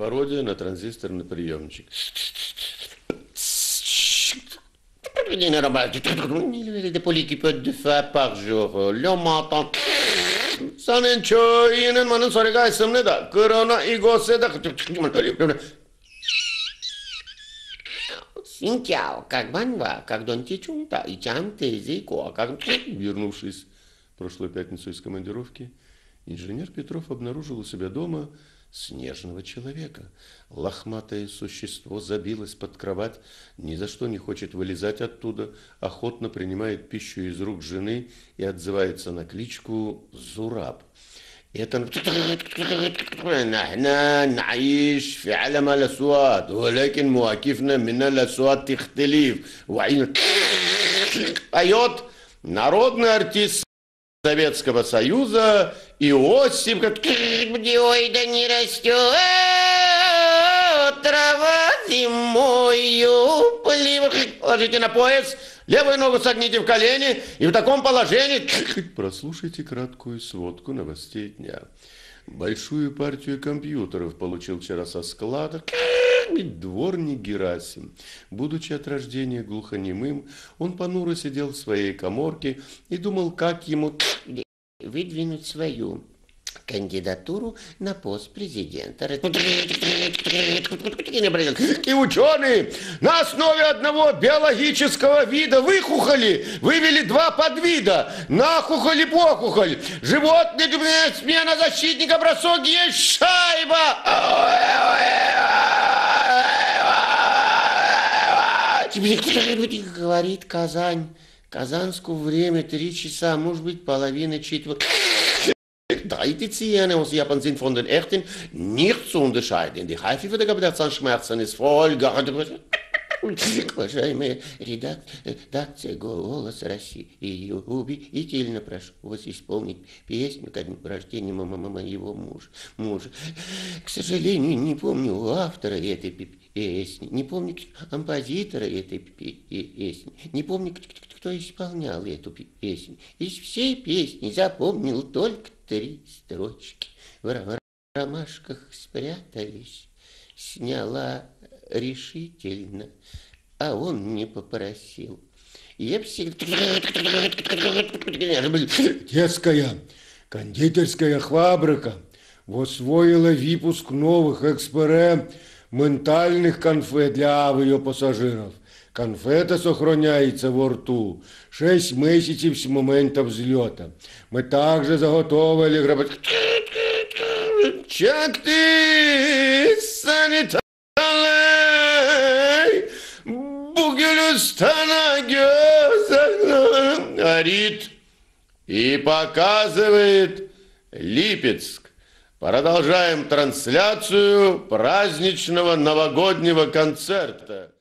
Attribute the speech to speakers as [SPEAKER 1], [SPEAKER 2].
[SPEAKER 1] пародия на транзисторный приемчик.
[SPEAKER 2] Pour l'équipe de fois par jour, l'homme entend.
[SPEAKER 1] Саненчо, манын соригай сымныда, кырона и госеда.
[SPEAKER 2] Синтяо, как банва, как дон тичунта, и чам тезико, как...
[SPEAKER 1] Вернувшись в прошлую пятницу из командировки, инженер Петров обнаружил у себя дома снежного человека. Лохматое существо забилось под кровать, ни за что не хочет вылезать оттуда, охотно принимает пищу из рук жены и отзывается на кличку Зураб. Это
[SPEAKER 2] نحن نعيش في عالم الأصوات ولكن مواقفنا من الأصوات تختلف وعين
[SPEAKER 1] поет народный артист Советского Союза Иосиф.
[SPEAKER 2] Ой, да не растет трава зимою.
[SPEAKER 1] Положите на пояс, левую ногу согните в колени и в таком положении... Прослушайте краткую сводку новостей дня. Большую партию компьютеров получил вчера со склада дворник Герасим. Будучи от рождения глухонемым, он понуро сидел в своей каморке и думал, как ему
[SPEAKER 2] выдвинуть свою кандидатуру на пост президента.
[SPEAKER 1] И ученые на основе одного биологического вида вывели два подвида. Нахухоль и похухоль. Животные, смена защитника, бросок, есть шайба.
[SPEAKER 2] Говорит Казань. Казанское время 3 часа, может быть, половина 4.
[SPEAKER 1] Drei die Zähne aus Japan sind von den echten nicht zu unterscheiden. Die Hälfte der Zahnschmerzen ist voll.
[SPEAKER 2] Уважаемая редакция «Голос России», убедительно прошу вас исполнить песню ко дню рождения моего мужа. К сожалению, не помню автора этой песни, не помню композитора этой песни, не помню, кто исполнял эту песню. Из всей песни запомнил только 3 строчки. В ромашках спрятались, сняла решительно, а он не попросил. Я всегда...
[SPEAKER 3] Детская кондитерская фабрика освоила выпуск новых экспериментальных конфет для авиапассажиров. Конфета сохраняется во рту 6 месяцев с момента взлета. Мы также заготовили...
[SPEAKER 1] Чак ты, санитарий, бugül üstüne göz горит и показывает Липецк. Продолжаем трансляцию праздничного новогоднего концерта.